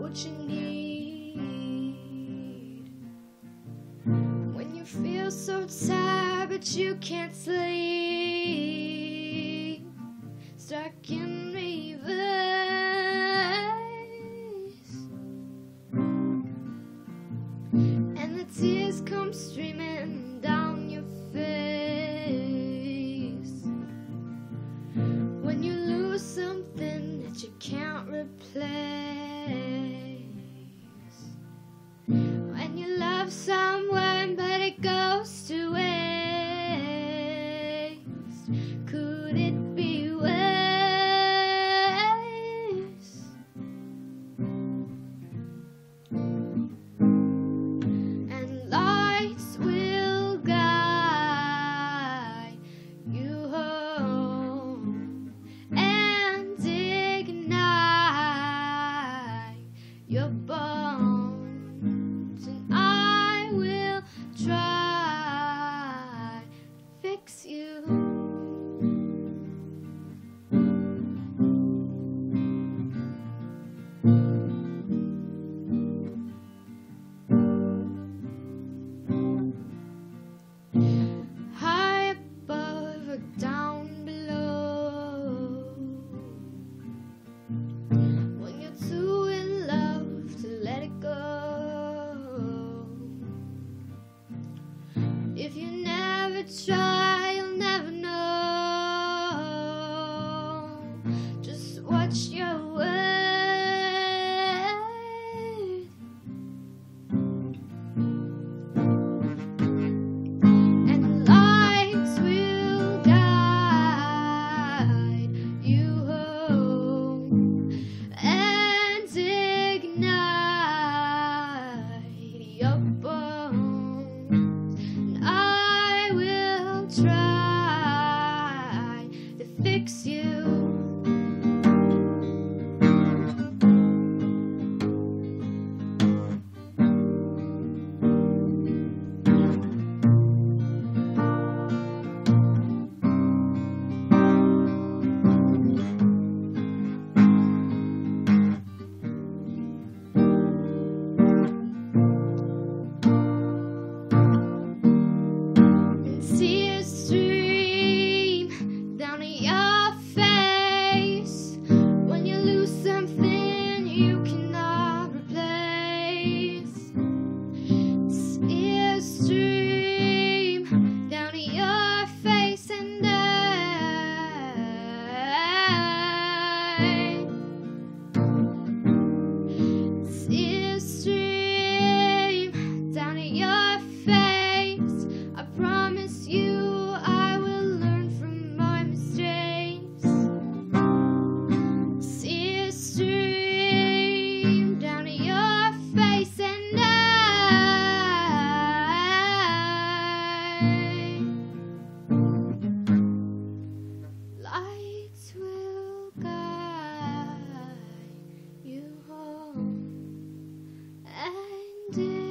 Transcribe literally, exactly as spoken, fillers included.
what you need. When you feel so tired but you can't sleep, stuck in reverse, and the tears come streaming down your face. When you lose something that you can't replace, when you love someone but it goes to waste, could it be worse? And lights will guide you home and ignite your bones, and I will try to fix you. High above or down below, when you're too in love to let it go. If you never try, you'll never know just what you're worth. And lights will guide you home and ignite your bones, and I will try to fix you. Tears stream down your face when you lose something you cannot replace. Tears stream down your face, and I tears stream down your face. I promise you I will learn from my mistakes. Tears stream down your face, and I lights will guide you home and